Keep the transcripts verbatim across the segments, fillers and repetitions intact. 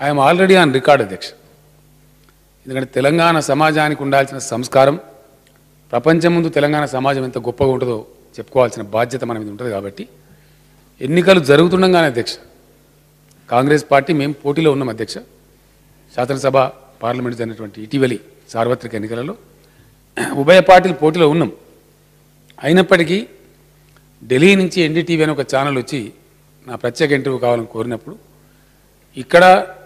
I'm already on record అధ్యక్ష. ఎందుకంటే తెలంగాణ సమాజానికి ఉండాల్సిన సంస్కారం, ప్రపంచం ముందు తెలంగాణ సమాజం ఎంత గొప్పగా ఉంటుందో చెప్పుకోవాల్సిన బాధ్యత మన మీద ఉంటుంది. కాబట్టి ఎన్నికలు జరుగుతుండగానే అధ్యక్ష, కాంగ్రెస్ పార్టీ మేము పోటీలో ఉన్నాం అధ్యక్ష. శాసనసభ పార్లమెంట్ జరిగినటువంటి ఇటీవలి సార్వత్రిక ఎన్నికలలో ఉభయ పార్టీలు పోటీలో ఉన్నాం. అయినప్పటికీ ఢిల్లీ నుంచి ఎన్డీటీవీ అని ఒక ఛానల్ వచ్చి నా ప్రత్యేక ఇంటర్వ్యూ కావాలని కోరినప్పుడు ఇక్కడ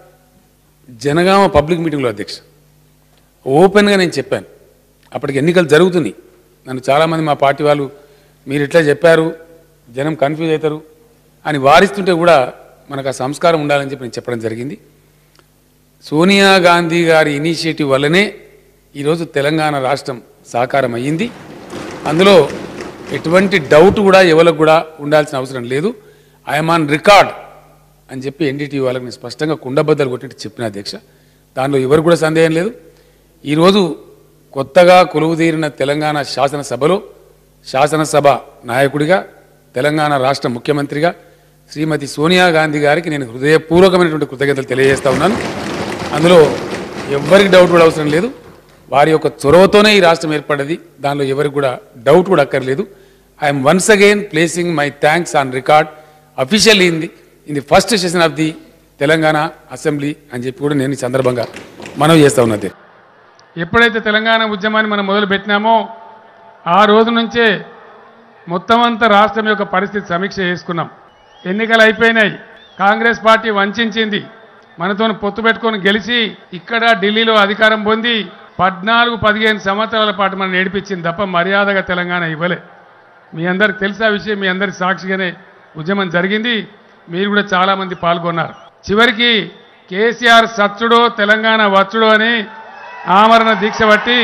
జనగామ పబ్లిక్ మీటింగ్లో అధ్యక్ష ఓపెన్గా నేను చెప్పాను. అప్పటికి ఎన్నికలు జరుగుతున్నాయి. నన్ను చాలామంది మా పార్టీ వాళ్ళు మీరు ఇట్లా చెప్పారు, జనం కన్ఫ్యూజ్ అవుతారు అని వారిస్తుంటే కూడా మనకు ఆ సంస్కారం ఉండాలని చెప్పి నేను చెప్పడం జరిగింది. సోనియా గాంధీ గారి ఇనిషియేటివ్ వల్లనే ఈరోజు తెలంగాణ రాష్ట్రం సాకారం అయ్యింది. అందులో ఎటువంటి డౌట్ కూడా ఎవరికి కూడా ఉండాల్సిన అవసరం లేదు. ఐఎమ్ ఆన్ రికార్డ్ అని చెప్పి ఎన్డీటీవీ వాళ్ళకి నేను స్పష్టంగా కుండబద్దలు కొట్టినట్టు చెప్పిన అధ్యక్ష. దానిలో ఎవరు కూడా సందేహం లేదు. ఈరోజు కొత్తగా కొలువుదీరిన తెలంగాణ శాసనసభలో శాసనసభ నాయకుడిగా, తెలంగాణ రాష్ట్ర ముఖ్యమంత్రిగా శ్రీమతి సోనియా గాంధీ గారికి నేను హృదయపూర్వకమైనటువంటి కృతజ్ఞతలు తెలియజేస్తా ఉన్నాను. అందులో ఎవరికి డౌట్ కూడా అవసరం లేదు. వారి యొక్క చొరవతోనే ఈ రాష్ట్రం ఏర్పడ్డది. దానిలో ఎవరికి కూడా డౌట్ కూడా అక్కర్లేదు. I'm once again placing my thanks on record officially in the in the first session of the Telangana assembly అని చెప్పి కూడా నేను ఈ సందర్భంగా మనవి చేస్తా ఉన్నది. ఎప్పుడైతే తెలంగాణ ఉద్యమాన్ని మనం మొదలు పెట్టినామో ఆ రోజు నుంచే మొత్తం అంతా రాష్ట్రం యొక్క పరిస్థితి సమీక్ష చేసుకున్నాం. ఎన్నికలు అయిపోయినాయి, కాంగ్రెస్ పార్టీ వంచింది, మనతో పొత్తు పెట్టుకొని గెలిచి ఇక్కడ ఢిల్లీలో అధికారం పొంది పద్నాలుగు పదిహేను సంవత్సరాల పాటు మనం ఏడిపించింది తప్ప మర్యాదగా తెలంగాణ ఇవ్వలే. మీ అందరికి తెలిసే విషయం, మీ అందరి సాక్షిగానే ఉద్యమం జరిగింది. మీరు కూడా చాలామంది పాల్గొన్నారు. చివరికి కేసీఆర్ సచ్చుడో తెలంగాణ వచ్చుడో అని ఆమరణ దీక్ష పట్టి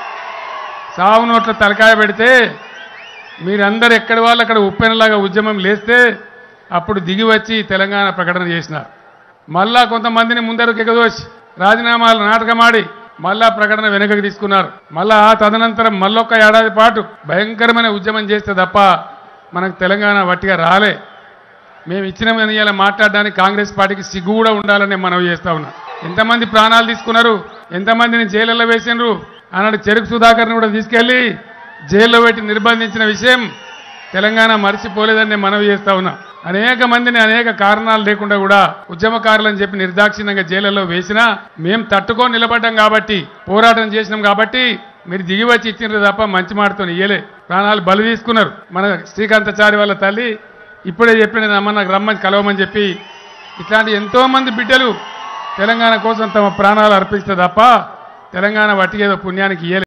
సావు నోట్ల తలకాయ పెడితే మీరందరూ ఎక్కడి వాళ్ళు అక్కడ ఉప్పెనలాగా ఉద్యమం లేస్తే అప్పుడు దిగి వచ్చి తెలంగాణ ప్రకటన చేసినారు. మళ్ళా కొంతమందిని ముందరకు ఎగదోసి రాజీనామాలు నాటకమాడి మళ్ళా ప్రకటన వెనకకి తీసుకున్నారు. మళ్ళా ఆ తదనంతరం మళ్ళొక్క ఏడాది పాటు భయంకరమైన ఉద్యమం చేస్తే తప్ప మనకు తెలంగాణ వట్టిగా రాలే. మేము ఇచ్చినామని ఇలా మాట్లాడడానికి కాంగ్రెస్ పార్టీకి సిగ్గు కూడా ఉండాలని మనవి చేస్తా ఉన్నాం. ఎంతమంది ప్రాణాలు తీసుకున్నారు, ఎంతమందిని జైళ్ళలో వేసినారు. ఆనాడు చెరుకు సుధాకర్ని కూడా తీసుకెళ్లి జైల్లో పెట్టి నిర్బంధించిన విషయం తెలంగాణ మర్చిపోలేదని మనవి చేస్తా ఉన్నా. అనేక మందిని అనేక కారణాలు లేకుండా కూడా ఉద్యమకారులని చెప్పి నిర్దాక్షిణ్యంగా జైళ్లలో వేసినా మేము తట్టుకొని నిలబడ్డాం కాబట్టి, పోరాటం చేసినాం కాబట్టి మీరు దిగి వచ్చి ఇచ్చినారు తప్ప మంచి మాటతో ఇయ్యలే. ప్రాణాలు బలి తీసుకున్నారు. మన శ్రీకాంతాచారి వాళ్ళ తల్లి ఇప్పుడే చెప్పిన అమ్మ నాకు రమ్మని కలవమని చెప్పి ఇట్లాంటి ఎంతో మంది బిడ్డలు తెలంగాణ కోసం తమ ప్రాణాలు అర్పిస్తే తప్ప తెలంగాణ వట్టిగేదో పుణ్యానికి ఇయ్యలే.